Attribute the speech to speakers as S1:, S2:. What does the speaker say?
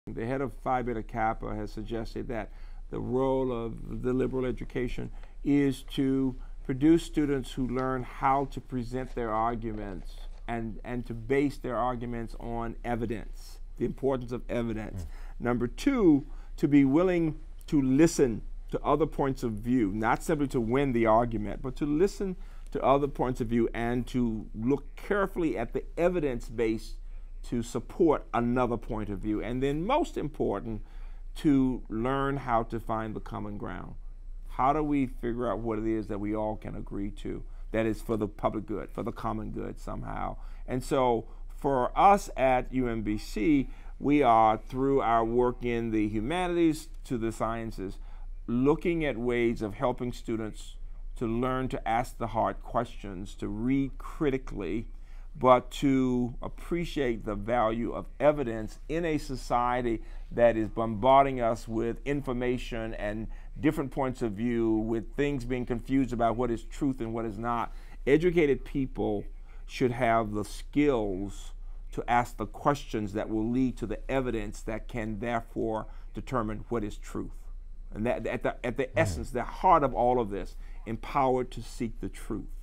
S1: The head of Phi Beta Kappa has suggested that the role of the liberal education is to produce students who learn how to present their arguments and to base their arguments on evidence, the importance of evidence. Number two, to be willing to listen to other points of view, not simply to win the argument, but to listen to other points of view and to look carefully at the evidence base to support another point of view. And then most important, to learn how to find the common ground. How do we figure out what it is that we all can agree to that is for the public good, for the common good somehow? And so for us at UMBC, we are, through our work in the humanities to the sciences, looking at ways of helping students to learn to ask the hard questions, to read critically, but to appreciate the value of evidence in a society that is bombarding us with information and different points of view, with things being confused about what is truth and what is not. Educated people should have the skills to ask the questions that will lead to the evidence that can therefore determine what is truth. And that at the essence, the heart of all of this, empowered to seek the truth.